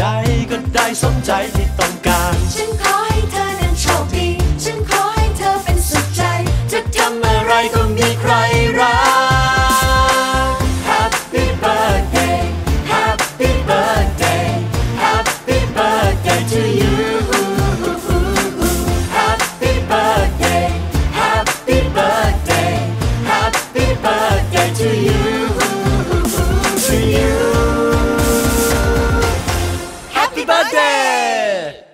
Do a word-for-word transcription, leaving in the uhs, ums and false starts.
ใดก็ได้สมใจที่ต้องการฉันขอให้เธอนั้นโชคดีฉันขอให้เธอเป็นสุขใจจะทำอะไรก็มีใครรัก Happy birthday Happy birthday Happy birthday to you Happy birthday Happy birthday Happy birthday to you to you Happy birthday